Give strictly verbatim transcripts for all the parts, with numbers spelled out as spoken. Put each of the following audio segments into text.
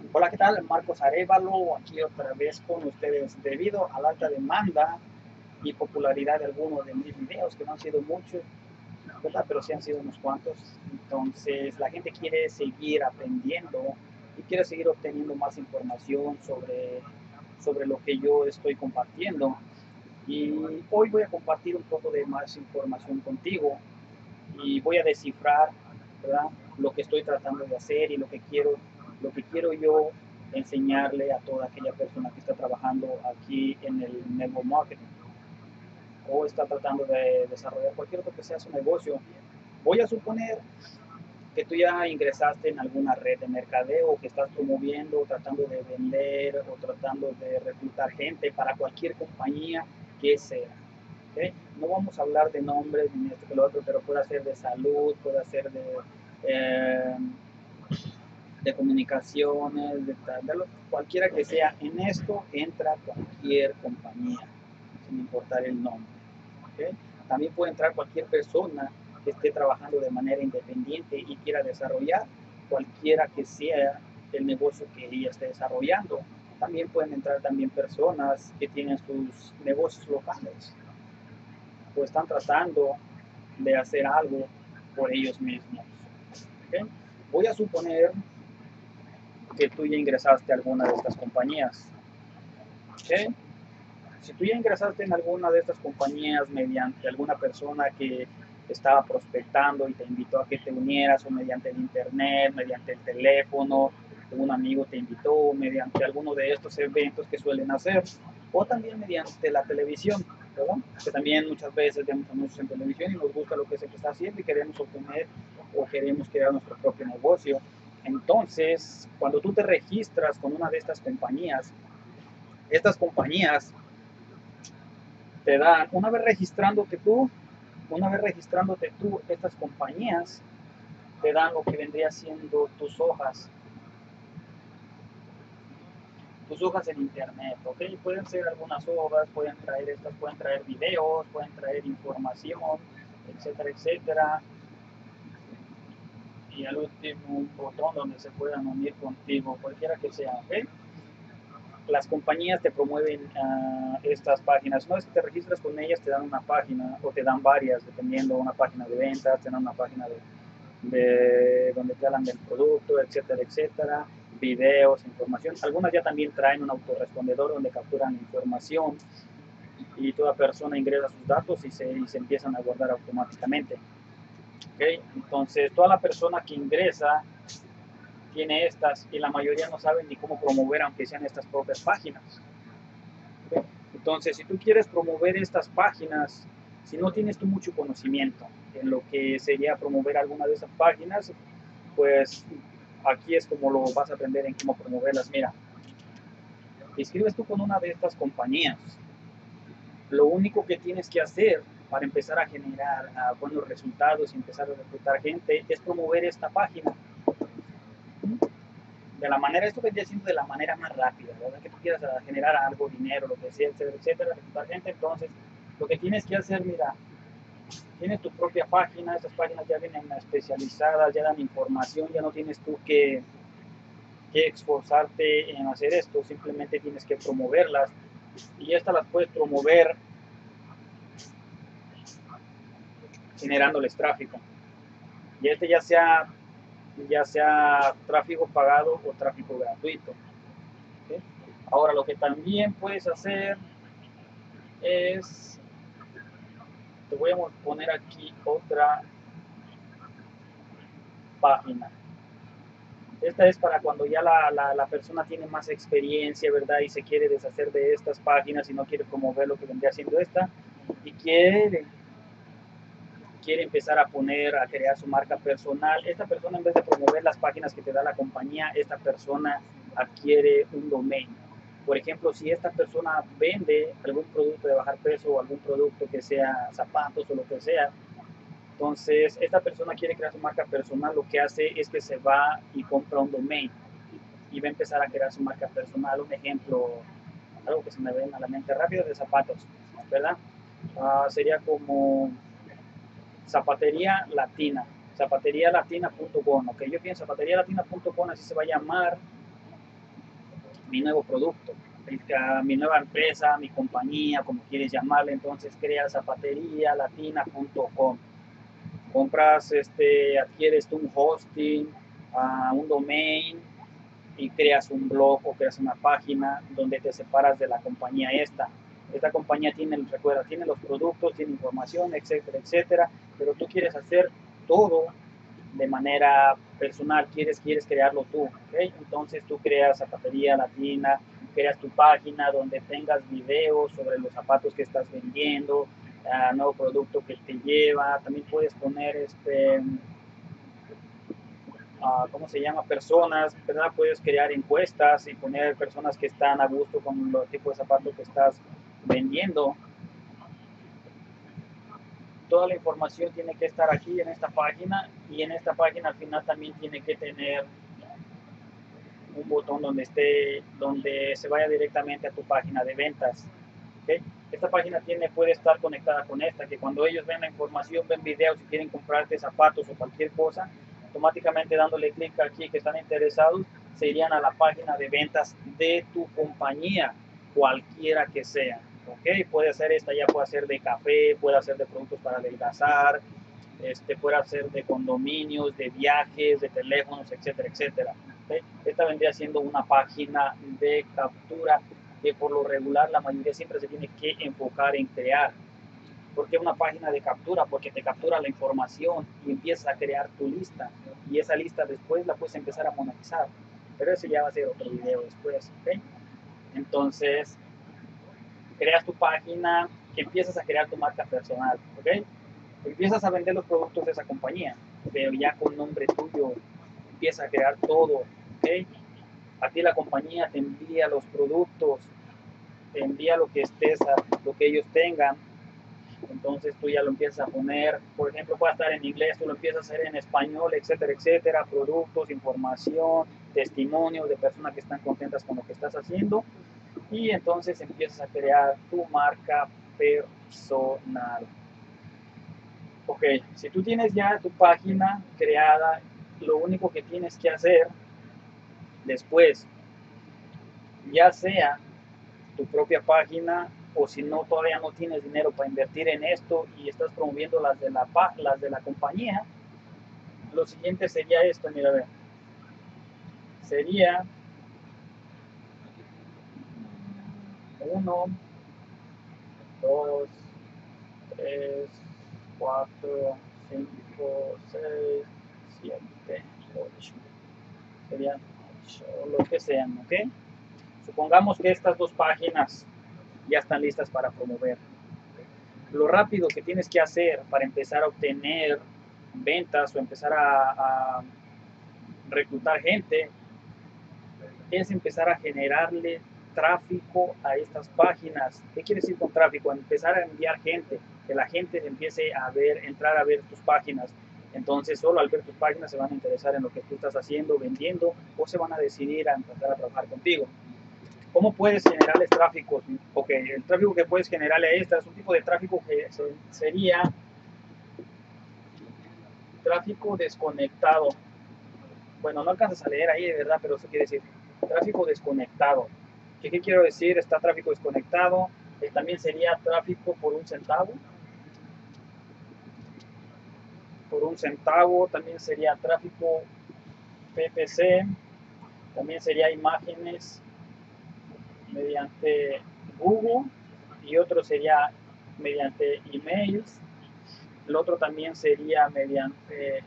Hola, ¿qué tal? Marcos Arévalo, aquí otra vez con ustedes. Debido a la alta demanda y popularidad de algunos de mis videos, que no han sido muchos, ¿verdad? Pero sí han sido unos cuantos. Entonces, la gente quiere seguir aprendiendo y quiere seguir obteniendo más información sobre, sobre lo que yo estoy compartiendo. Y hoy voy a compartir un poco de más información contigo y voy a descifrar, ¿verdad?, lo que estoy tratando de hacer y lo que quiero, lo que quiero yo enseñarle a toda aquella persona que está trabajando aquí en el network marketing o está tratando de desarrollar cualquier otro que sea su negocio. Voy a suponer que tú ya ingresaste en alguna red de mercadeo, que estás promoviendo, tratando de vender o tratando de reclutar gente para cualquier compañía que sea. ¿Okay? No vamos a hablar de nombres ni esto que lo otro, pero puede ser de salud, puede ser de, eh, de comunicaciones, de, de lo, cualquiera que sea. En esto entra cualquier compañía, sin importar el nombre. ¿Okay? También puede entrar cualquier persona que esté trabajando de manera independiente y quiera desarrollar cualquiera que sea el negocio que ella esté desarrollando. También pueden entrar también personas que tienen sus negocios locales o están tratando de hacer algo por ellos mismos. ¿Okay? Voy a suponer que tú ya ingresaste a alguna de estas compañías. ¿Okay? Si tú ya ingresaste en alguna de estas compañías mediante alguna persona que estaba prospectando y te invitó a que te unieras, o mediante el internet, mediante el teléfono, un amigo te invitó, mediante alguno de estos eventos que suelen hacer, o también mediante la televisión, ¿verdad? Que también muchas veces vemos anuncios en televisión y nos gusta lo que se está haciendo y queremos obtener o queremos crear nuestro propio negocio. Entonces, cuando tú te registras con una de estas compañías, estas compañías te dan, una vez registrándote tú, una vez registrándote tú, estas compañías te dan lo que vendría siendo tus hojas, tus hojas en internet, ¿ok? Pueden ser algunas hojas, pueden traer estas, pueden traer videos, pueden traer información, etcétera, etcétera. Y al último un botón donde se puedan unir contigo, cualquiera que sea, ¿ok? Las compañías te promueven uh, estas páginas. Una vez que te registras con ellas, te dan una página o te dan varias, dependiendo una página de ventas, te dan una página de, de donde te hablan del producto, etcétera, etcétera, videos, información. Algunas ya también traen un autorrespondedor donde capturan información y toda persona ingresa sus datos y se, y se empiezan a guardar automáticamente. ¿Okay? Entonces, toda la persona que ingresa tiene estas y la mayoría no saben ni cómo promover, aunque sean estas propias páginas. ¿Okay? Entonces, si tú quieres promover estas páginas, si no tienes tú mucho conocimiento en lo que sería promover alguna de esas páginas, pues aquí es como lo vas a aprender en cómo promoverlas. Mira, te inscribes tú con una de estas compañías. Lo único que tienes que hacer para empezar a generar uh, buenos resultados y empezar a reclutar gente es promover esta página. De la manera, esto vendría siendo de la manera más rápida, ¿verdad? Que tú quieras generar algo, dinero, lo que sea, etcétera, etcétera, reclutar gente. Entonces, lo que tienes que hacer, mira, tienes tu propia página, estas páginas ya vienen especializadas, ya dan información, ya no tienes tú que, que esforzarte en hacer esto, simplemente tienes que promoverlas y estas las puedes promover generándoles tráfico. Y este ya sea, ya sea tráfico pagado o tráfico gratuito. ¿Okay? Ahora, lo que también puedes hacer es, te voy a poner aquí otra página. Esta es para cuando ya la, la, la, persona tiene más experiencia, ¿verdad? Y se quiere deshacer de estas páginas y no quiere promover lo que vendría siendo esta. Y quiere, quiere empezar a poner, a crear su marca personal. Esta persona, en vez de promover las páginas que te da la compañía, esta persona adquiere un domain. Por ejemplo, si esta persona vende algún producto de bajar peso o algún producto que sea zapatos o lo que sea, entonces esta persona quiere crear su marca personal, lo que hace es que se va y compra un domain y va a empezar a crear su marca personal. Un ejemplo, algo que se me viene a la mente rápido, de zapatos, ¿verdad? Uh, sería como zapatería latina, zapatería latina punto com, ok, yo pienso zapatería latina punto com, así se va a llamar mi nuevo producto, mi nueva empresa, mi compañía, como quieres llamarle. Entonces creas zapatería latina punto com, compras, este, adquieres tú un hosting, uh, un domain, y creas un blog o creas una página donde te separas de la compañía esta. Esta compañía tiene, recuerda, tiene los productos, tiene información, etcétera, etcétera, pero tú quieres hacer todo de manera personal, quieres, quieres crearlo tú, ¿okay? Entonces tú creas Zapatería Latina, creas tu página donde tengas videos sobre los zapatos que estás vendiendo, uh, nuevo producto que te lleva. También puedes poner este... Uh, ¿cómo se llama? Personas, ¿verdad? Puedes crear encuestas y poner personas que están a gusto con los tipos de zapatos que estás vendiendo. Toda la información tiene que estar aquí en esta página, y en esta página al final también tiene que tener un botón donde esté, donde se vaya directamente a tu página de ventas. ¿Okay? Esta página tiene, puede estar conectada con esta, que cuando ellos ven la información, ven videos y quieren comprarte zapatos o cualquier cosa, automáticamente dándole clic aquí que están interesados, se irían a la página de ventas de tu compañía, cualquiera que sea. ¿Okay? Puede ser esta, ya puede ser de café, puede ser de productos para adelgazar, este, puede ser de condominios, de viajes, de teléfonos, etcétera, etcétera. ¿Okay? Esta vendría siendo una página de captura que por lo regular la mayoría siempre se tiene que enfocar en crear. ¿Por qué una página de captura? Porque te captura la información y empiezas a crear tu lista, y esa lista después la puedes empezar a monetizar, pero eso ya va a ser otro video después. ¿Okay? Entonces creas tu página, que empiezas a crear tu marca personal. ¿Okay? Empiezas a vender los productos de esa compañía, pero ya con nombre tuyo, empiezas a crear todo. ¿Okay? A ti la compañía te envía los productos, te envía lo que estés, a, lo que ellos tengan. Entonces tú ya lo empiezas a poner, por ejemplo, puede estar en inglés, tú lo empiezas a hacer en español, etcétera, etcétera, productos, información, testimonios de personas que están contentas con lo que estás haciendo, y entonces empiezas a crear tu marca personal. Ok, si tú tienes ya tu página creada, lo único que tienes que hacer después, ya sea tu propia página, o si no, todavía no tienes dinero para invertir en esto y estás promoviendo las de la, las de la compañía, lo siguiente sería esto. Mira, a ver, sería uno, dos, tres, cuatro, cinco, seis, siete, ocho. Serían ocho, lo que sean, ¿ok? Supongamos que estas dos páginas ya están listas para promover. Lo rápido que tienes que hacer para empezar a obtener ventas o empezar a, a reclutar gente es empezar a generarle tráfico a estas páginas. ¿Qué quiere decir con tráfico? Empezar a enviar gente, que la gente empiece a ver, entrar a ver tus páginas. Entonces solo al ver tus páginas se van a interesar en lo que tú estás haciendo, vendiendo, o se van a decidir a empezar a trabajar contigo. ¿Cómo puedes generarles tráfico? Ok, el tráfico que puedes generarle a esta es un tipo de tráfico que sería tráfico desconectado. Bueno, no alcanzas a leer ahí, de verdad, pero eso quiere decir tráfico desconectado. ¿Qué, qué quiero decir? Está tráfico desconectado. Eh, también sería tráfico por un centavo. Por un centavo. También sería tráfico P P C. También sería imágenes mediante Google. Y otro sería mediante emails. El otro también sería mediante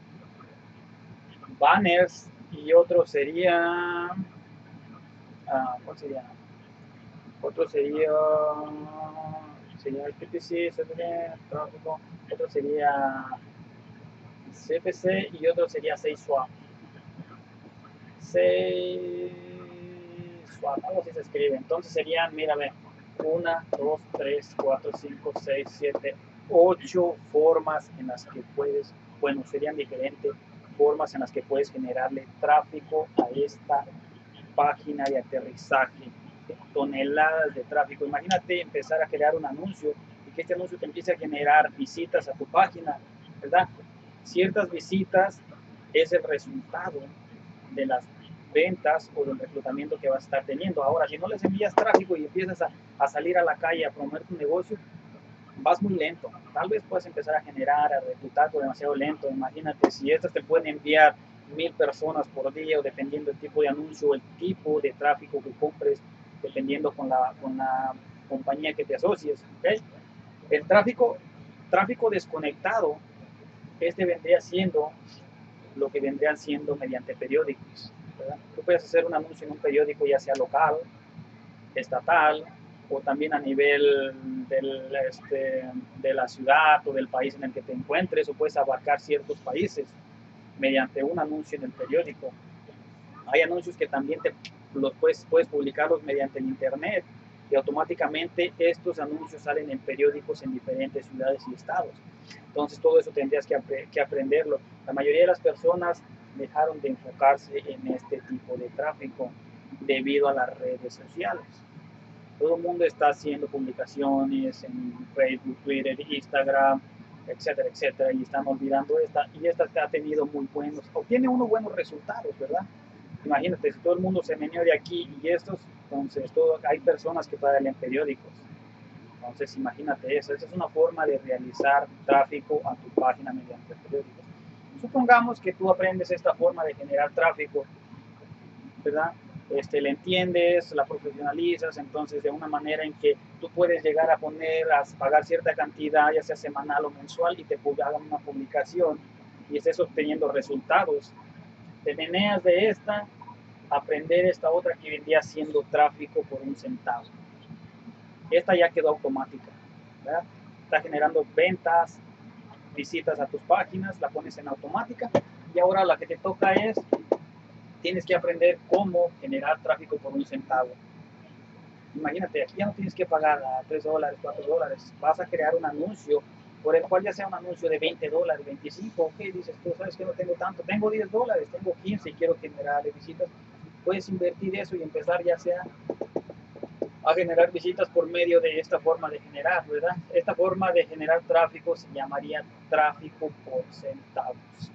banners. Y otro sería... Uh, ¿cuál sería? Otro sería... sería el P P C, tráfico. Otro sería C P C y otro sería seis swap. seis swap, algo así se escribe. Entonces serían, mírame, una, dos, tres, cuatro, cinco, seis, siete, ocho formas en las que puedes, bueno, serían diferentes formas en las que puedes generarle tráfico a esta página de aterrizaje. Toneladas de tráfico. Imagínate empezar a crear un anuncio y que este anuncio te empiece a generar visitas a tu página, ¿verdad? Ciertas visitas es el resultado de las ventas o del reclutamiento que vas a estar teniendo. Ahora, si no les envías tráfico y empiezas a, a salir a la calle a promover tu negocio, vas muy lento. Tal vez puedas empezar a generar, a reclutar pero demasiado lento. Imagínate, si estas te pueden enviar mil personas por día, o dependiendo del tipo de anuncio, el tipo de tráfico que compres, dependiendo con la, con la compañía que te asocies. ¿Okay? El tráfico, tráfico desconectado, este vendría siendo lo que vendrían siendo mediante periódicos, ¿verdad? Tú puedes hacer un anuncio en un periódico, ya sea local, estatal, o también a nivel del, este, de la ciudad o del país en el que te encuentres, o puedes abarcar ciertos países mediante un anuncio en el periódico. Hay anuncios que también te, los puedes, puedes publicarlos mediante el internet, y automáticamente estos anuncios salen en periódicos en diferentes ciudades y estados. Entonces todo eso tendrías que, que aprenderlo. La mayoría de las personas dejaron de enfocarse en este tipo de tráfico debido a las redes sociales. Todo el mundo está haciendo publicaciones en Facebook, Twitter, Instagram, etcétera, etcétera, y están olvidando esta, y esta ha tenido muy buenos, obtiene unos buenos resultados, ¿verdad? Imagínate, si todo el mundo se meneó de aquí y estos, entonces todo, hay personas que todavía leen periódicos. Entonces imagínate eso, esa es una forma de realizar tráfico a tu página mediante periódicos. Supongamos que tú aprendes esta forma de generar tráfico, ¿verdad? Este, le entiendes, la profesionalizas, entonces de una manera en que tú puedes llegar a poner, a pagar cierta cantidad, ya sea semanal o mensual, y te hagan una publicación y estés obteniendo resultados. Te meneas de esta, aprender esta otra que vendría siendo tráfico por un centavo. Esta ya quedó automática, ¿verdad? Está generando ventas, visitas a tus páginas, la pones en automática, y ahora la que te toca es, tienes que aprender cómo generar tráfico por un centavo. Imagínate, aquí ya no tienes que pagar a tres dólares, cuatro dólares, vas a crear un anuncio por el cual ya sea un anuncio de veinte dólares, veinticinco, ok, dices tú, sabes que no tengo tanto, tengo diez dólares, tengo quince y quiero generar visitas, puedes invertir eso y empezar ya sea a generar visitas por medio de esta forma de generar, ¿verdad? Esta forma de generar tráfico se llamaría tráfico por centavos.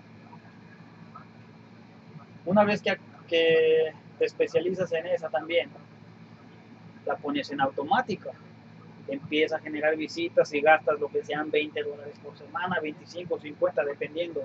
Una vez que, que te especializas en esa también, la pones en automática, empieza a generar visitas y gastas lo que sean veinte dólares por semana, veinticinco, cincuenta, dependiendo.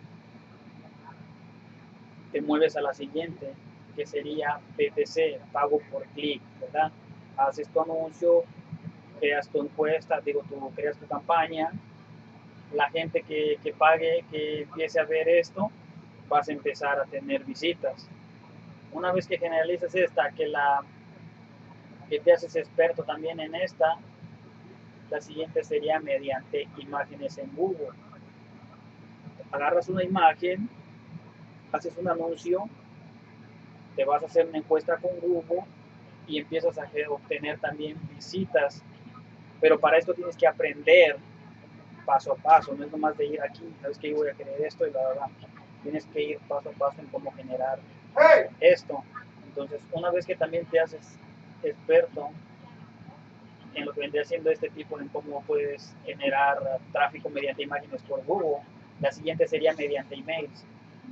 Te mueves a la siguiente, que sería P P C, pago por clic, ¿verdad? Haces tu anuncio, creas tu encuesta, digo, tú creas tu campaña, la gente que, que pague, que empiece a ver esto, vas a empezar a tener visitas. Una vez que generalizas esta, que, la, que te haces experto también en esta, la siguiente sería mediante imágenes en Google. Agarras una imagen, haces un anuncio, te vas a hacer una encuesta con Google y empiezas a obtener también visitas. Pero para esto tienes que aprender paso a paso, no es nomás de ir aquí, sabes que yo voy a querer esto y la verdad, tienes que ir paso a paso en cómo generar esto. Entonces, una vez que también te haces experto en lo que vendría siendo este tipo, en cómo puedes generar tráfico mediante imágenes por Google, la siguiente sería mediante emails.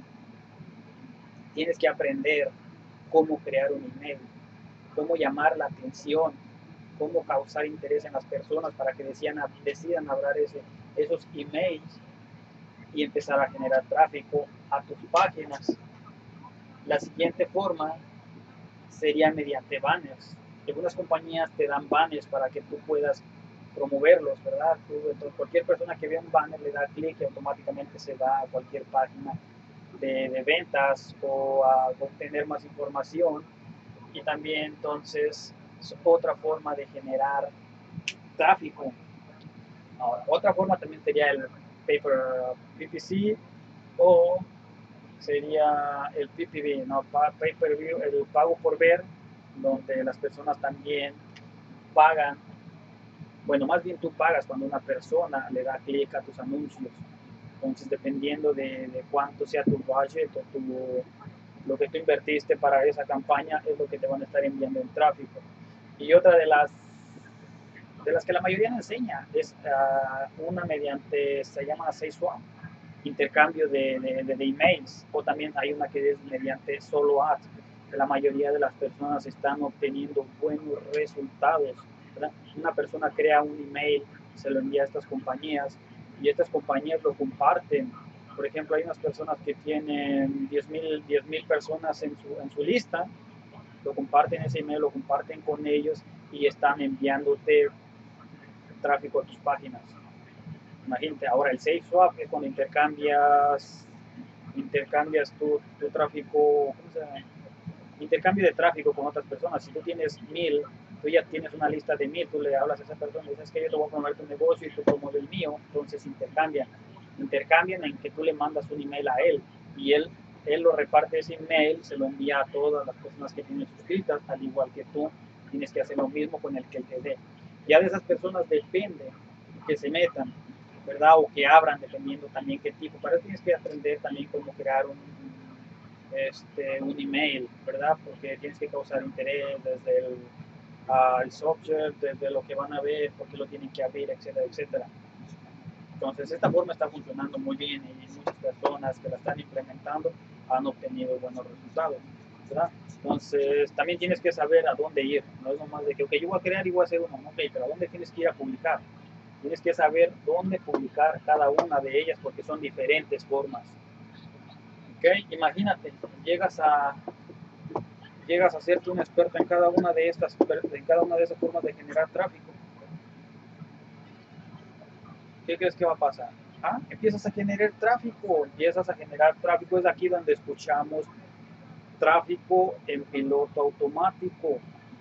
Tienes que aprender cómo crear un email, cómo llamar la atención, cómo causar interés en las personas para que decidan, decidan hablar ese, esos emails y empezar a generar tráfico a tus páginas. La siguiente forma sería mediante banners. Algunas compañías te dan banners para que tú puedas promoverlos, ¿verdad? Tú, entonces, cualquier persona que vea un banner le da clic y automáticamente se va a cualquier página de, de ventas o a obtener más información. Y también entonces es otra forma de generar tráfico. Ahora, otra forma también sería el paper P P C o sería el P P V, ¿no? Pay per view, el pago por ver, donde las personas también pagan. Bueno, más bien tú pagas cuando una persona le da clic a tus anuncios. Entonces, dependiendo de, de cuánto sea tu budget o tu, lo que tú invertiste para esa campaña, es lo que te van a estar enviando en tráfico. Y otra de las de las que la mayoría no enseña es uh, una mediante, se llama seis swap, intercambio de, de, de, de emails, o también hay una que es mediante solo ads. que la mayoría de las personas están obteniendo buenos resultados, ¿verdad? Una persona crea un email, se lo envía a estas compañías y estas compañías lo comparten. Por ejemplo, hay unas personas que tienen diez mil personas en su, en su lista, lo comparten ese email, lo comparten con ellos y están enviándote tráfico a tus páginas. Imagínate, ahora el Safe Swap es cuando intercambias intercambias tu, tu tráfico, ¿cómo se llama? Intercambio de tráfico con otras personas. Si tú tienes mil, tú ya tienes una lista de mil, tú le hablas a esa persona y dices que yo te voy a promover tu negocio y tú promueves el mío, entonces intercambian. Intercambian en que tú le mandas un email a él y él, él lo reparte ese email, se lo envía a todas las personas que tienen suscritas, al igual que tú tienes que hacer lo mismo con el que te dé. Ya de esas personas depende que se metan, ¿verdad? O que abran, dependiendo también qué tipo. Para eso tienes que aprender también cómo crear un, este, un email, ¿verdad? Porque tienes que causar interés desde el, uh, el subject, desde lo que van a ver, por qué lo tienen que abrir, etcétera, etcétera. Entonces, esta forma está funcionando muy bien y muchas personas que la están implementando han obtenido buenos resultados, ¿verdad? Entonces, también tienes que saber a dónde ir. No es nomás de que, ok, yo voy a crear y voy a hacer uno, ok, pero ¿a dónde tienes que ir a publicar? Tienes que saber dónde publicar cada una de ellas porque son diferentes formas. ¿Ok? Imagínate, llegas a llegas a ser un experto en cada una de estas en cada una de esas formas de generar tráfico. ¿Qué crees que va a pasar? ¿Ah? Empiezas a generar tráfico, empiezas a generar tráfico, es aquí donde escuchamos tráfico en piloto automático.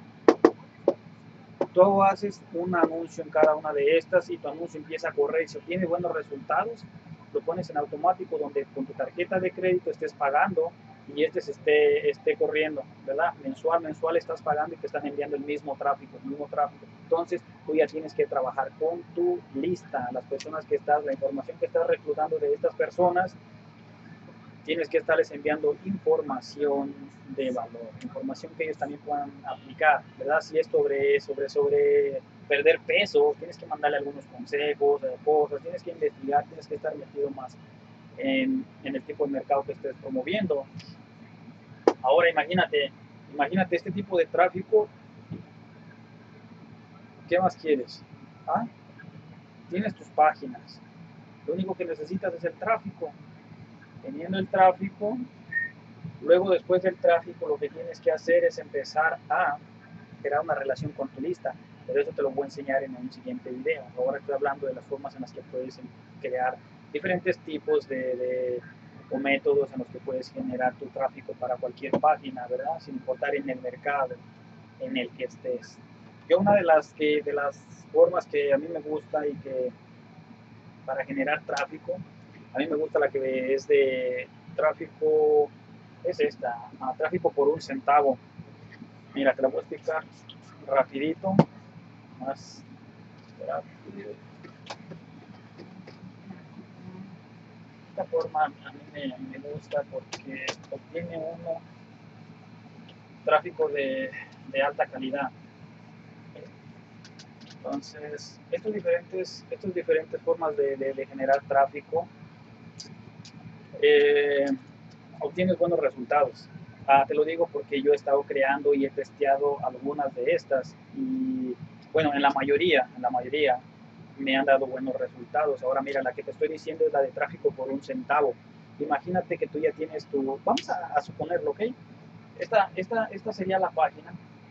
Tú haces un anuncio en cada una de estas y tu anuncio empieza a correr y si obtienes buenos resultados, lo pones en automático donde con tu tarjeta de crédito estés pagando y este se esté, esté corriendo, ¿verdad? Mensual, mensual estás pagando y te están enviando el mismo tráfico, el mismo tráfico. Entonces tú ya tienes que trabajar con tu lista, las personas que estás, la información que estás reclutando de estas personas, tienes que estarles enviando información de valor, información que ellos también puedan aplicar, ¿verdad? Si es sobre, sobre, sobre perder peso, tienes que mandarle algunos consejos, cosas, tienes que investigar, tienes que estar metido más en, en el tipo de mercado que estés promoviendo. Ahora imagínate, imagínate este tipo de tráfico, ¿qué más quieres? ¿Ah? Tienes tus páginas, lo único que necesitas es el tráfico. Teniendo el tráfico, luego después del tráfico lo que tienes que hacer es empezar a crear una relación con tu lista, pero eso te lo voy a enseñar en un siguiente video. Ahora estoy hablando de las formas en las que puedes crear diferentes tipos de, de o métodos en los que puedes generar tu tráfico para cualquier página, ¿verdad? Sin importar en el mercado en el que estés. Yo una de las, que, de las formas que a mí me gusta y que para generar tráfico, a mí me gusta la que es de tráfico, es esta, a tráfico por un centavo. Mira, te la voy a explicar rapidito, más rápido. Esta forma a mí me, me gusta porque obtiene uno tráfico de, de alta calidad. Entonces, estos diferentes, estas diferentes formas de, de, de generar tráfico eh, obtienes buenos resultados. Ah, te lo digo porque yo he estado creando y he testeado algunas de estas y bueno, en la mayoría, en la mayoría me han dado buenos resultados. Ahora mira, la que te estoy diciendo es la de tráfico por un centavo. Imagínate que tú ya tienes tu, vamos a, a suponerlo, ¿ok? Esta, esta, esta sería la página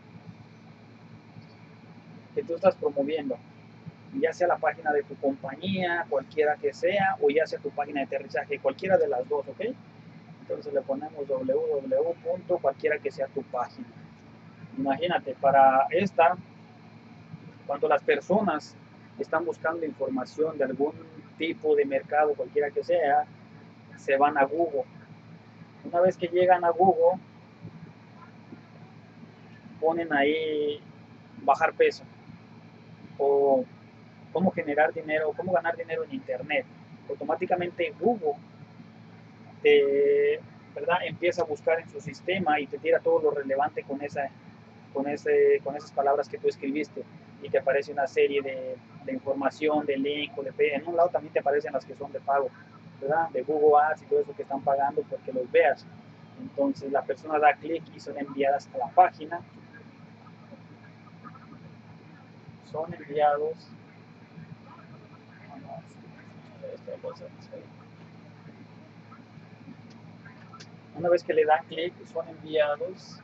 que tú estás promoviendo, ya sea la página de tu compañía, cualquiera que sea, o ya sea tu página de aterrizaje, cualquiera de las dos, ¿ok? Entonces le ponemos www. cualquiera que sea tu página. Imagínate, para esta, cuando las personas están buscando información de algún tipo de mercado, cualquiera que sea, se van a Google. Una vez que llegan a Google, ponen ahí bajar peso o cómo generar dinero, cómo ganar dinero en internet. Automáticamente Google te, ¿verdad? Empieza a buscar en su sistema y te tira todo lo relevante con esa, con ese, con esas palabras que tú escribiste y te aparece una serie de, de información, de link o de P. En un lado también te aparecen las que son de pago, ¿verdad? De Google Ads y todo eso que están pagando porque los veas. Entonces la persona da clic y son enviadas a la página. Son enviados. Una vez que le dan clic, son enviados.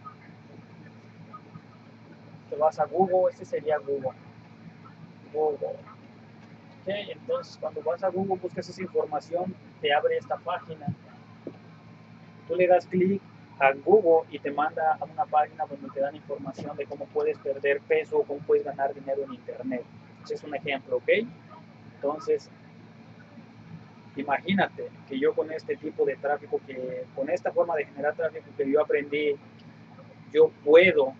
Te vas a Google, este sería Google. Google. Ok, entonces cuando vas a Google, buscas esa información, te abre esta página. Tú le das clic a Google y te manda a una página donde te dan información de cómo puedes perder peso o cómo puedes ganar dinero en internet. Ese es un ejemplo, ¿ok? Entonces, imagínate que yo con este tipo de tráfico, que con esta forma de generar tráfico que yo aprendí, yo puedo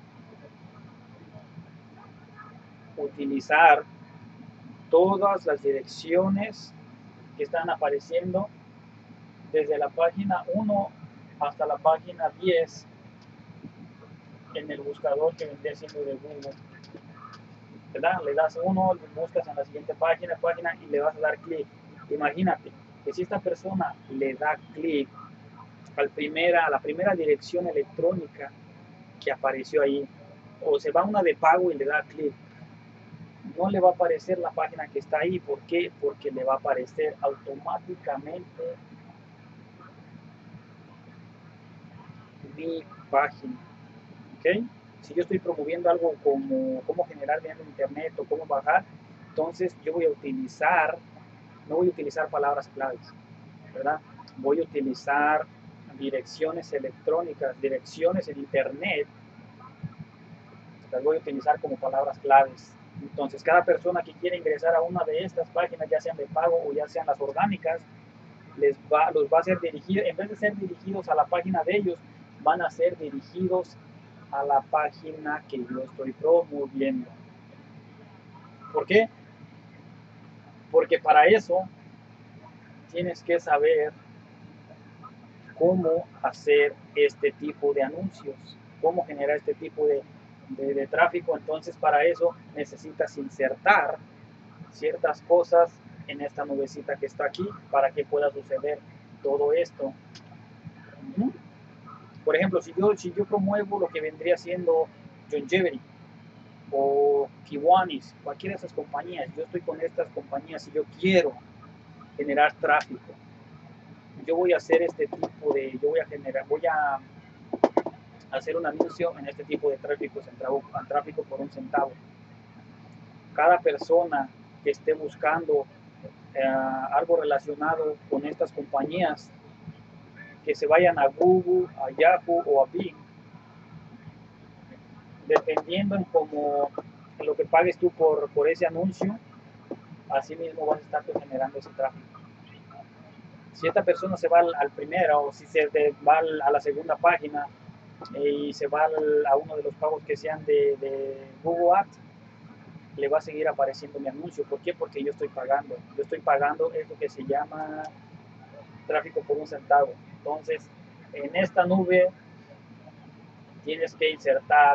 utilizar todas las direcciones que están apareciendo desde la página uno hasta la página diez en el buscador que vendría siendo de Google, ¿verdad? Le das uno, buscas en la siguiente página, página y le vas a dar clic. Imagínate que si esta persona le da clic al primera, a la primera dirección electrónica que apareció ahí, o se va a una de pago y le da clic, no le va a aparecer la página que está ahí. ¿Por qué? Porque le va a aparecer automáticamente mi página. ¿Ok? Si yo estoy promoviendo algo como cómo generar dinero en internet o cómo bajar, entonces yo voy a utilizar, no voy a utilizar palabras claves, ¿verdad? Voy a utilizar direcciones electrónicas, direcciones en internet, las voy a utilizar como palabras claves. Entonces cada persona que quiere ingresar a una de estas páginas, ya sean de pago o ya sean las orgánicas, les va, los va a ser dirigidos, en vez de ser dirigidos a la página de ellos, van a ser dirigidos a la página que yo estoy promoviendo. ¿Por qué? Porque para eso tienes que saber cómo hacer este tipo de anuncios, cómo generar este tipo de, de, de tráfico. Entonces para eso necesitas insertar ciertas cosas en esta nubecita que está aquí para que pueda suceder todo esto. Uh-huh. Por ejemplo, si yo, si yo promuevo lo que vendría siendo Longevity o Kiwanis, cualquiera de esas compañías, yo estoy con estas compañías y yo quiero generar tráfico, yo voy a hacer este tipo de, yo voy a generar, voy a hacer un anuncio en este tipo de tráfico, en tráfico por un centavo. Cada persona que esté buscando eh, algo relacionado con estas compañías, que se vayan a Google, a Yahoo o a Bing, dependiendo en cómo en lo que pagues tú por, por ese anuncio, así mismo vas a estar generando ese tráfico. Si esta persona se va al, al primero o si se va al, a la segunda página eh, y se va al, a uno de los pagos que sean de, de Google Ads, le va a seguir apareciendo mi anuncio. ¿Por qué? Porque yo estoy pagando. Yo estoy pagando esto que se llama tráfico por un centavo. Entonces, en esta nube tienes que insertar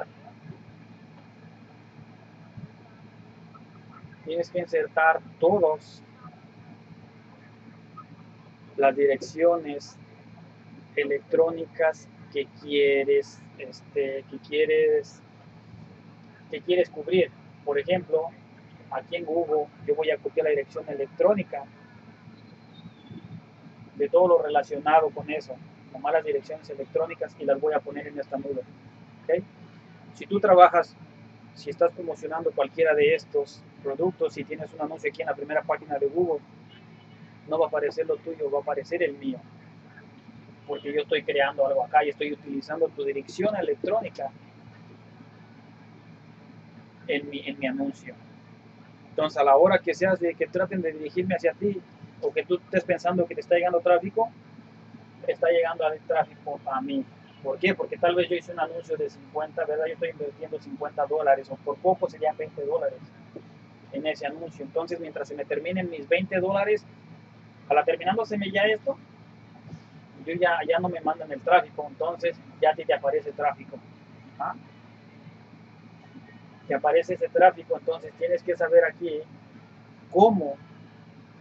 tienes que insertar todas las direcciones electrónicas que quieres este, que quieres que quieres cubrir. Por ejemplo, aquí en Google yo voy a copiar la dirección electrónica de todo lo relacionado con eso, nomás las direcciones electrónicas, y las voy a poner en esta nube. ¿Okay? Si tú trabajas, si estás promocionando cualquiera de estos productos, si tienes un anuncio aquí en la primera página de Google, no va a aparecer lo tuyo, va a aparecer el mío, porque yo estoy creando algo acá y estoy utilizando tu dirección electrónica en mi, en mi anuncio. Entonces, a la hora que seas de que traten de dirigirme hacia ti, o que tú estés pensando que te está llegando tráfico, está llegando el tráfico a mí. ¿Por qué? Porque tal vez yo hice un anuncio de cincuenta, ¿verdad? Yo estoy invirtiendo cincuenta dólares, o por poco serían veinte dólares en ese anuncio. Entonces, mientras se me terminen mis veinte dólares, a la terminándoseme ya esto, yo ya, ya no me mandan el tráfico, entonces ya te, te aparece tráfico. ¿Ah? Te aparece ese tráfico, entonces tienes que saber aquí cómo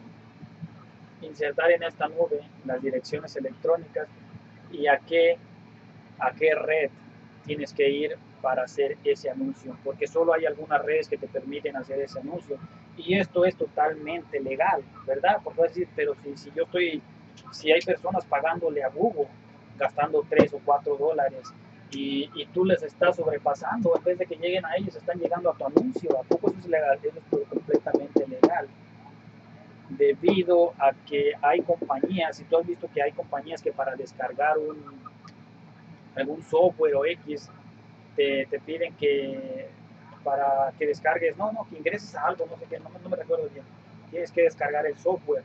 insertar en esta nube las direcciones electrónicas y a qué a qué red tienes que ir para hacer ese anuncio, porque solo hay algunas redes que te permiten hacer ese anuncio y esto es totalmente legal, ¿verdad? Porque vas a decir, pero si, si yo estoy, si hay personas pagándole a Google, gastando tres o cuatro dólares y, y tú les estás sobrepasando, en vez de que lleguen a ellos, están llegando a tu anuncio, ¿a poco eso es legal? Eso es completamente legal, debido a que hay compañías, si tú has visto que hay compañías que para descargar un, algún software o X, te, te piden que para que descargues, no, no, que ingreses a algo, no sé qué, no, no me recuerdo bien, tienes que descargar el software.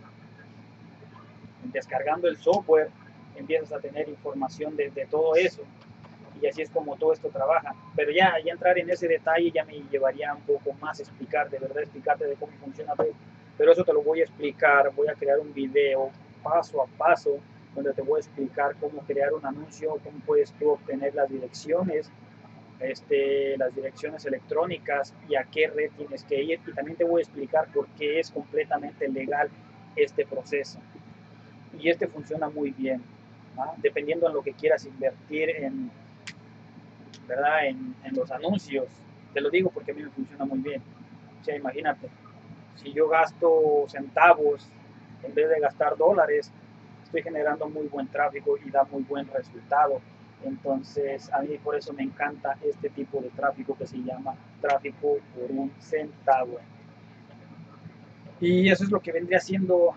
Descargando el software empiezas a tener información de, de todo eso y así es como todo esto trabaja. Pero ya, ya entrar en ese detalle ya me llevaría un poco más a explicar, de verdad explicarte de cómo funciona todo. Pero eso te lo voy a explicar, voy a crear un video paso a paso donde te voy a explicar cómo crear un anuncio, cómo puedes tú obtener las direcciones, este, las direcciones electrónicas y a qué red tienes que ir. Y también te voy a explicar por qué es completamente legal este proceso. Y este funciona muy bien, ¿no? Dependiendo en lo que quieras invertir en, ¿verdad? En, en los anuncios. Te lo digo porque a mí me funciona muy bien. O sea, imagínate, si yo gasto centavos en vez de gastar dólares, estoy generando muy buen tráfico y da muy buen resultado. Entonces, a mí por eso me encanta este tipo de tráfico que se llama tráfico por un centavo. Y eso es lo que vendría siendo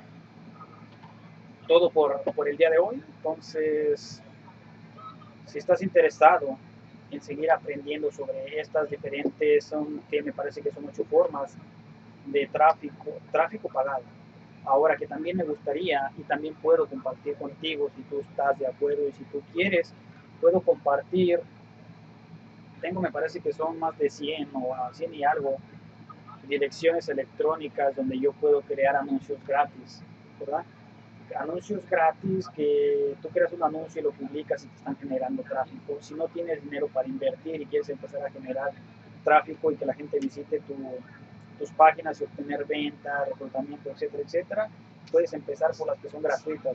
todo por, por el día de hoy. Entonces, si estás interesado en seguir aprendiendo sobre estas diferentes, son que me parece que son ocho formas de tráfico, tráfico pagado. Ahora que también me gustaría y también puedo compartir contigo, si tú estás de acuerdo y si tú quieres, puedo compartir, tengo me parece que son más de cien o cien y algo direcciones electrónicas donde yo puedo crear anuncios gratis, ¿verdad? Anuncios gratis que tú creas un anuncio y lo publicas y te están generando tráfico. Si no tienes dinero para invertir y quieres empezar a generar tráfico y que la gente visite tu, tus páginas y obtener venta, reclutamiento, etcétera, etcétera, puedes empezar por las que son gratuitas,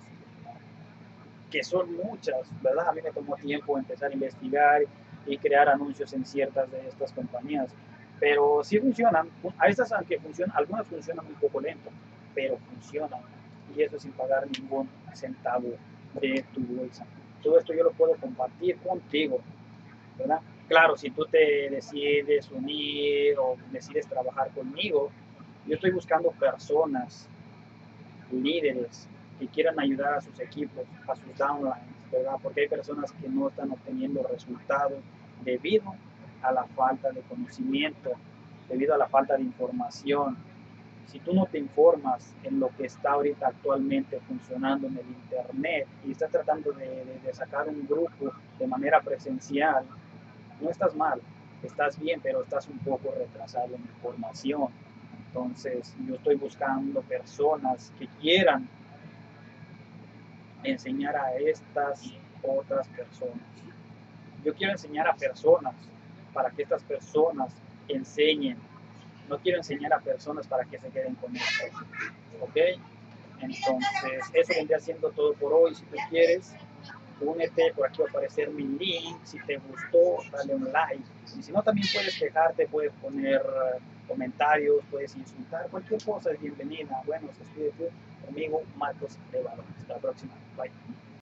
que son muchas, ¿verdad? A mí me tomó tiempo empezar a investigar y crear anuncios en ciertas de estas compañías, pero sí funcionan. A estas, aunque funcionan, algunas funcionan un poco lento, pero funcionan, y eso sin pagar ningún centavo de tu bolsa. Todo esto yo lo puedo compartir contigo, ¿verdad? Claro, si tú te decides unir o decides trabajar conmigo, yo estoy buscando personas, líderes que quieran ayudar a sus equipos, a sus downlines, ¿verdad? Porque hay personas que no están obteniendo resultados debido a la falta de conocimiento, debido a la falta de información. Si tú no te informas en lo que está ahorita actualmente funcionando en el Internet y estás tratando de, de, de sacar un grupo de manera presencial, no estás mal, estás bien, pero estás un poco retrasado en información. Entonces, yo estoy buscando personas que quieran enseñar a estas otras personas. Yo quiero enseñar a personas para que estas personas enseñen. No quiero enseñar a personas para que se queden con esto. ¿Ok? Entonces, eso vendría siendo todo por hoy. Si tú quieres, únete, por aquí va a aparecer mi link. Si te gustó, dale un like. Y si no, también puedes quejarte, puedes poner comentarios, puedes insultar, cualquier cosa es bienvenida. Bueno, se despide tu amigo Marcos Levado. Hasta la próxima. Bye.